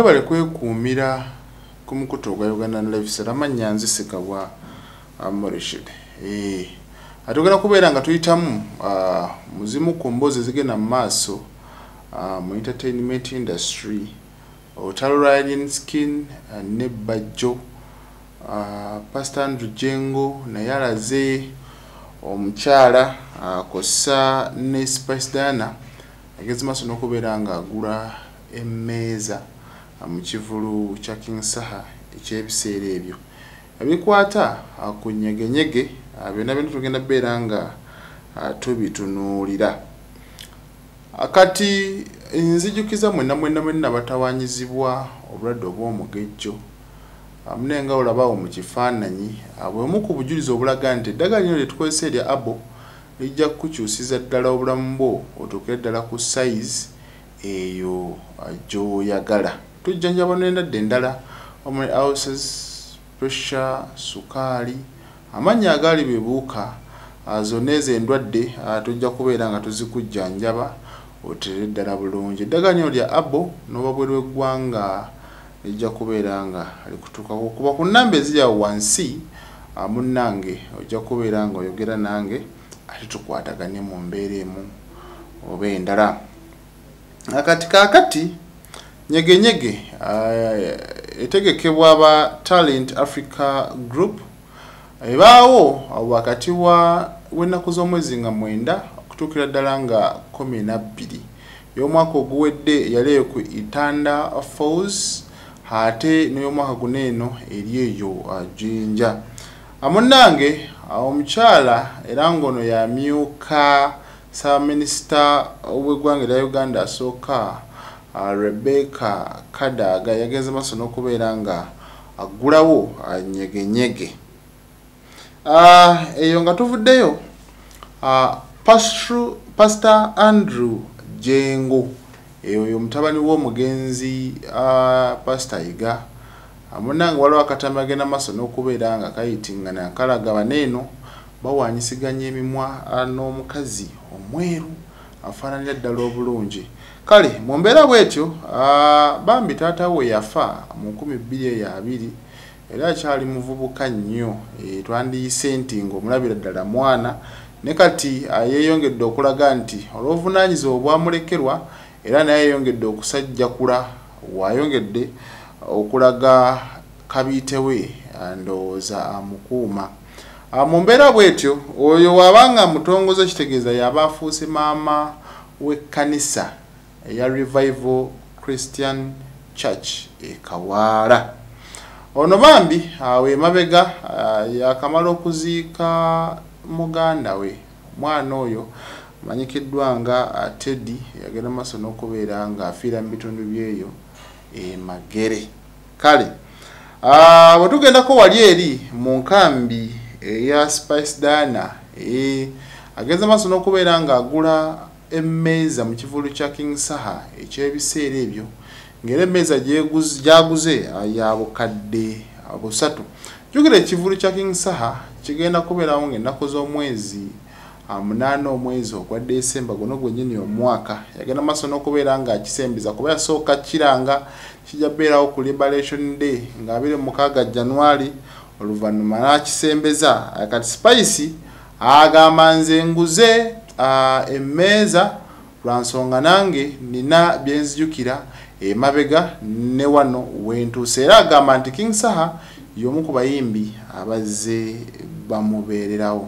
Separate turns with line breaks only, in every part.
bale kwekuumira ku mukutu ogwa Uganda Life amanya nzisikabwa Morishid. Atugenda kubeera nga tuyitamu muzimu ku mbozi zigenda mu maaso mu entertainment industry. Otalo Ryan Skin ne Bajjo Pastor Andrew Jengo naye alaze omukyala kossa ne Spice Diana ageze maaso n'okubeera nga agula emmeeza mu kivulu kya King Saha eky'ebiseera ebyo ebikwata ku nyegenyege byonna bintu tugenda beera nga tubitunuulira. Akati nzijukiza mwenna batawanyizibwa obulwadde obw'omugejjo amunenga olabawo mu kifaananyi bwemu ku bujulizi obulaga nti eddagala lino lyetukozesa erya abo lijja kukyusiza ddala obulamu bwo otuukire ddala ku size eyo gy'oyagala. Tujjanjaba n'endwadde endala omuli ulcers, pressure, sukaali, amannya agaali bebuuka zonna ezo endwadde tujja kubeera nga tuzikujjanjaba otere ddala bulungi. Eddagala lino lya abo n'oba bweru w'eggwanga lijja kubeera nga likutuuka kuba ku nnamba eziri awo wansi munnange ojja kubeera nga oyogera nange ate tukwataganye mu mbeera emu oba endala. Akati kaakati nyegenyege etegekebwa aba Talent Africa Group ebaawo wakati w'ennaku z'omwezi nga 9 okutuukira ddala nga 12 y'omwaka oguwedde yali ku Itanda Falls ate n'ey'omwaka guno eno eri eyo Jinja. Munnange omukyala era ng'ono yamyuka Ssaabaminisita w'eggwanga erya Uganda asooka Rebecca Kadaga yagenze maaso n'okubeera nga aggulawo nyegenyege. Eyo nga tuvuddeyo Pastor Andrew Jengo eyo mutabani w'omugenzi Pastor Yiga munnange waliwo akatambi agenda maaso n'okubeera nga kayitingana kalaga baneeno bawanyisiganya emimwa n'omukazi omweru afaananira ddala obulungi. Kale mu mbeera bwetyo bambi taata we yafa mu 2020 era akyali muvubuka nnyo twandiyise nti ng'omulabira ddala mwana ne kati yeeyongedde okulaga nti olw'obuvunaanyizibwa obwamulekerwa era naye yeeyongedde okusajjakula wayongedde okulaga kabiite we ndowooza amukuuma. Mu mbeera bwetyo oyo wabanga mutongoza kitegeeza yaba afuuse maama w'ekkanisa eya Revival Christian Church Kawaala. Ono bambi awe mabega yakamala okuziika muganda we mwana oyo manyikiddwa nga Teddy yagenda maaso n'okubeera nga afiira mu bitundu byeyo Magere. Kale bwe tugendako wali eri mu nkambi eya Spice Diana agenza maaso n'okubeera nga agula emmeeza mu kivulu kya King Saha eky'ebiseera ebyo ng'era emmeeza gyaguze ya bukadde 3. Jjukira ekivulu kya King Saha kigenda kubeerawo ng'ennaku z'omwezi 8 omwezi ogwa Desemba guno gwennyini omwaka. Yagenda maaso n'okubeera nga akisembiza kuba yasooka kiranga kijja beerawo ku Liberation Day nga 26 January oluvannyuma n'akisembeza. Kati Spice agamba nze nguze emmeeza lwa nsonga nange nina bye nzijukira emabega ne wano wentuuse. Era agamba nti King Saha y'omu ku bayimbi abazze bamubeererawo.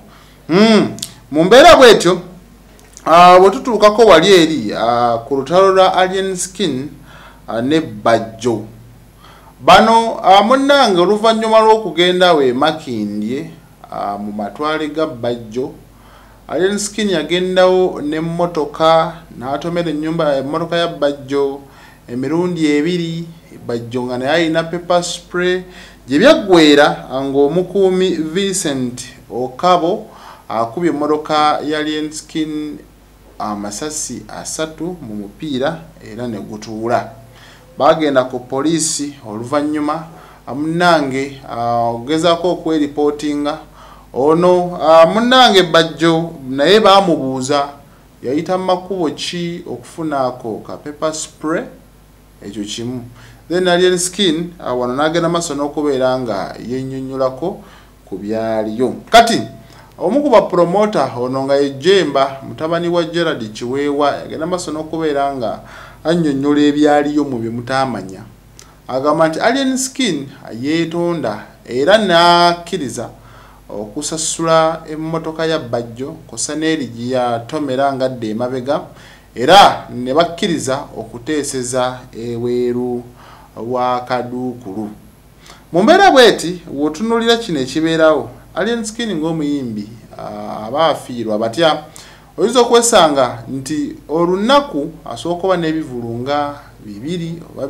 Mu mbeera bwetyo bwe tutuukako wali eri ku lutalo lwa Alien Skin ne Bajjo bano munnange oluvannyuma lw'okugenda we Makindye mu matwale ga Bajjo Alien Skin yagendawo n'emmotoka n'atomera emmotoka ya Bajjo emirundi 2 Bajjo nga naye alina pepper spray gye byaggweera ng'omukuumi Vincent Okabo akubye emmotoka ya Alien Skin amasasi 3 mu mupiira era ne gutuula. Bagenda ku poliisi oluvannyuma munnange ogezaako okweripotinga ono munnange Bajjo naye baamubuuza yayita mu makubo ki okufunaako ka pepper spray ekyo kimu then Alien Skin wano n'agenda maaso n'okubeera nga yennyonnyolako ku byaliyo. Kati omu ku bapromota ono nga ye Jemba mutabani wa Gerald Kiweewa yagenda maaso n'okubeera nga annyonnyola ebyaliyo mu bye mutamanya. Agamba nti Alien Skin yeetonda era n'akkiriza okusasula emmotoka ya Bajjo kosa n'erigi ya Tomera ngadde emabega era ne bakkiriza okuteeseza eweeru wa Kaduukulu. Mu mbeera bweti w'otunuulira kino ekibeerawo Alien Skin ng'omuyimbi aba afiirwa batya oyinza okwesanga nti olunaku asooka kuba n'ebivulu nga 2 oba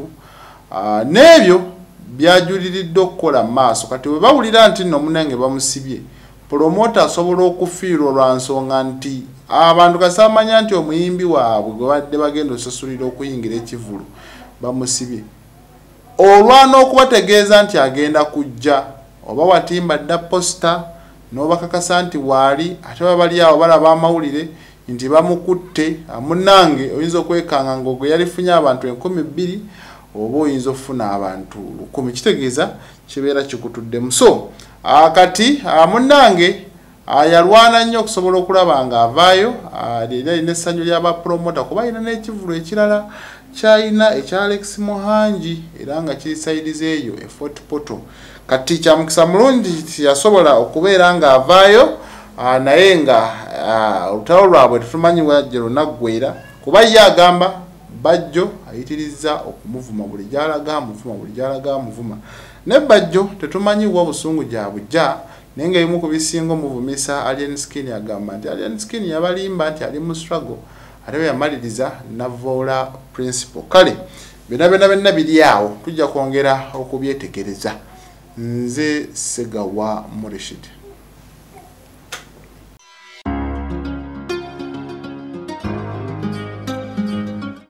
3 n'ebyo byajuliridde okukola maaso kati bwe bawulira nti nno munange bamusibye promota asobola okufiirwa lwa nsonga nti abantu kasamanya nti omuyimbi waabwe gwe badde bagenda osasulira okuyingira ekivulu bamusibye olwana okubategeeza nti agenda kujja oba watimba dda posta n'obakakasa nti waali ate babali awo balaba amawulire nti bamukutte munange oyinza okwekanga ng'ogwe yalifunye abantu 2,000 oba oyinza okufuna abantu 1,000 kitegeeza kibeera kikutuddemu. So kati munange yalwana nnyo okusobola okulaba nga avaayo alina essanyu ly'abapromota kuba alina n'ekivulu ekirala kyalina ekya Alex Muhangi era nga kiri saidizi eyo Fort Portal. Kati kyamukisa mulungi yasobola okubeera nga avaayo naye nga olutalo lwabwe tetumanyi wajje lunaggweera kuba ye agamba Bajjo ayitiriza okumuvuma buli gyalaga amuvuma ne Bajjo tetumanyi wa busungu gyabujja naye nga ebimu ku bisinga omuvumisa Alien Skin agamba nti Alien Skin yabalimba nti ali mu struggle ate bwe yamaliriza navoola principle. Kale byonna biri awo tujja kwongera okubyetegereza. Nze Segawa Morishid.